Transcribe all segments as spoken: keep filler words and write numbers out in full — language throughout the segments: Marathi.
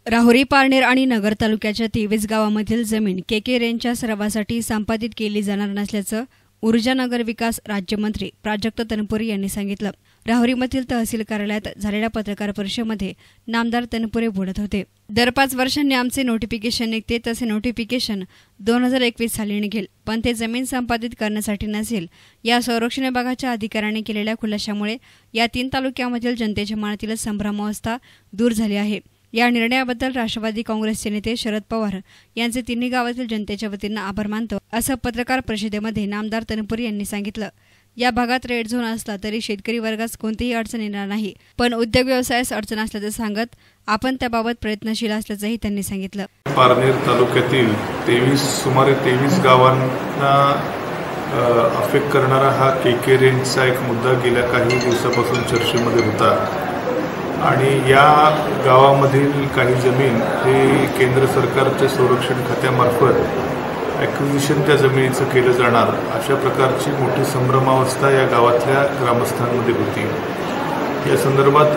राहुरी, पारनेर आणि नगर तालुक्याच्या तेवीस गावांमधील जमीन केके रेंजच्या सरावासाठी संपादित केली जाणार नसल्याचं ऊर्जा नगर विकास राज्यमंत्री प्राजक्त तनपुरे यांनी सांगितलं। राहुरीमधील तहसील कार्यालयात झालेल्या पत्रकार परिषदेमध्ये नामदार तनपुरे बोलत होते। दर पाच वर्षांनी आमचे नोटिफिकेशन निघते, तसे नोटिफिकेशन दोन हजार एकवीस साली निघेल, पण ते जमीन संपादित करण्यासाठी नसेल। या संरक्षण विभागाच्या अधिकाऱ्यांनी केलेल्या खुलाशामुळे या तीन तालुक्यामधील जनतेच्या मनातील संभ्रमावस्था दूर झाली आहे। या निर्णयाबद्दल राष्ट्रवादी काँग्रेसचे नेते शरद पवार यांचे तिन्ही गावातील जनतेच्या वतीनं आभार मानतो, असं पत्रकार परिषदेमध्ये नामदार तनपुरे यांनी सांगितलं। या भागात रेड झोन असला तरी शेतकरी वर्गास कोणतीही अडचण येणार नाही, पण उद्योग व्यवसायास अडचण असल्याचं सांगत आपण त्याबाबत प्रयत्नशील असल्याचंही त्यांनी सांगितलं। पारनेर तालुक्यातील तेवीस सुमारे तेवीस गावांना अफेक्ट करणारा हा केके रेंजचा एक मुद्दा गेल्या काही दिवसापासून चर्चेमध्ये होता आणि या गावामधील काही जमीन हे केंद्र सरकारच्या संरक्षण खात्यामार्फत ॲक्विजिशन त्या जमिनीचं केलं जाणार अशा प्रकारची मोठी संभ्रमावस्था या गावातल्या ग्रामस्थांमध्ये होती। या संदर्भात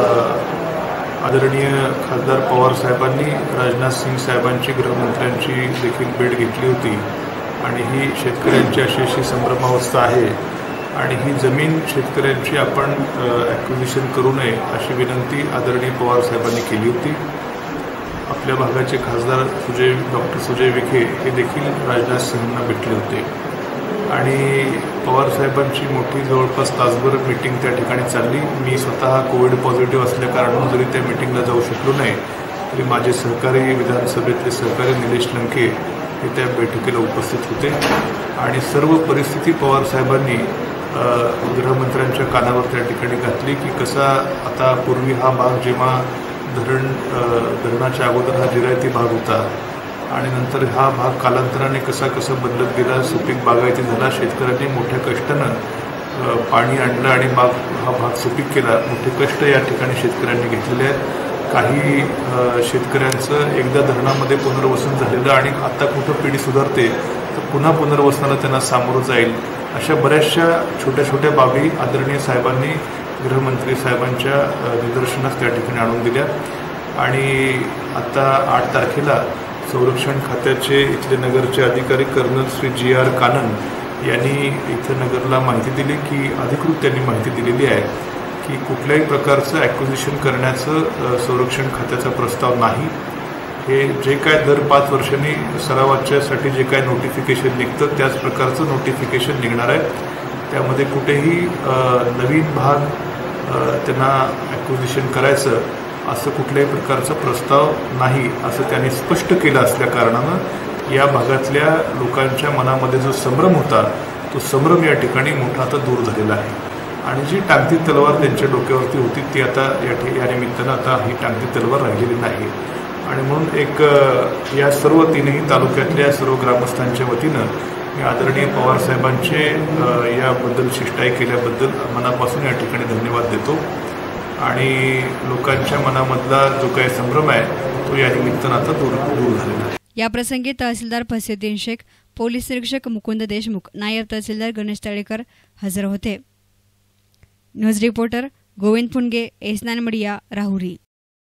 आदरणीय खासदार पवार साहेबांनी राजनाथ सिंग साहेबांची गृहमंत्र्यांची देखील भेट घेतली होती आणि ही शेतकऱ्यांची अशी अशी संभ्रमावस्था आहे आणि ही जमीन शेतकऱ्यांची आपण ॲक्विजिशन करू नये अशी विनंती आदरणीय पवार साहेबांनी केली होती। आपल्या भागाचे खासदार सुजय डॉक्टर सुजय विखे हे देखील राजनाथ सिंगांना भेटले होते आणि पवार साहेबांची मोठी जवळपास तासभर मीटिंग त्या ठिकाणी चालली। मी स्वतः कोविड पॉझिटिव्ह असल्याकारणानं जरी त्या मीटिंगला जाऊ शकलो नाही तरी माझे सहकारी विधानसभेतले सहकारी निलेश लंके हे त्या बैठकीला उपस्थित होते आणि सर्व परिस्थिती पवार साहेबांनी गृहमंत्र्यांच्या कानावर त्या ठिकाणी घातली की कसा आता पूर्वी हा भाग जेव्हा धरण धरणाच्या अगोदर हा जिरायती भाग होता आणि नंतर हा भाग कालांतराने कसा कसा बदलत गेला, सुपीक बागायती झाला, शेतकऱ्यांनी मोठ्या कष्टानं पाणी आणलं आणि बाग हा भाग सुपीक केला। मोठे कष्ट या ठिकाणी शेतकऱ्यांनी घेतलेले आहेत। काही शेतकऱ्यांचं एकदा धरणामध्ये पुनर्वसन झालेलं आणि आता कुठं पिढी सुधारते तर पुन्हा पुनर्वसनाला त्यांना सामोरं जाईल, अशा बऱ्याचशा छोट्या छोट्या बाबी आदरणीय साहेबांनी गृहमंत्री साहेबांच्या निदर्शनास त्या ठिकाणी आणून दिल्या आणि आता आठ तारखेला संरक्षण खात्याचे इथले नगरचे अधिकारी colonel Shri G R Kanan यांनी इथं नगरला माहिती दिली की अधिकृत त्यांनी माहिती दिलेली आहे की कुठल्याही प्रकारचं ॲक्विजिशन करण्याचं संरक्षण खात्याचा प्रस्ताव नाही। हे जे काय दर पाच वर्षांनी सरावाच्यासाठी जे काय नोटिफिकेशन निघतं त्याच प्रकारचं नोटिफिकेशन निघणार आहे। त्यामध्ये कुठेही नवीन भाग त्यांना ॲक्विजिशन करायचं असं कुठल्याही प्रकारचा प्रस्ताव नाही असं त्यांनी स्पष्ट केलं असल्या कारणानं या भागातल्या लोकांच्या मनामध्ये जो संभ्रम होता तो संभ्रम या ठिकाणी मोठा आता दूर झालेला आहे आणि जी टांगती तलवार त्यांच्या डोक्यावरती होती ती आता या या निमित्तानं आता ही टांगती तलवार राहिलेली नाही आणि म्हणून एक या सर्व तीनही तालुक्यातल्या सर्व ग्रामस्थांच्या वतीनं मी आदरणीय पवार साहेबांचे याबद्दल शिष्टाई केल्याबद्दल मनापासून या ठिकाणी धन्यवाद देतो आणि लोकांच्या मनामधला जो काही संभ्रम आहे तो या निमित्तानं आता दूर दूर झालेला आहे। या प्रसंगी तहसीलदार फसीउद्दीन शेख, पोलीस निरीक्षक मुकुंद देशमुख, नायब तहसीलदार गणेश तळेकर हजर होते। News reporter Govind Phundge, S nine media, Rahuri.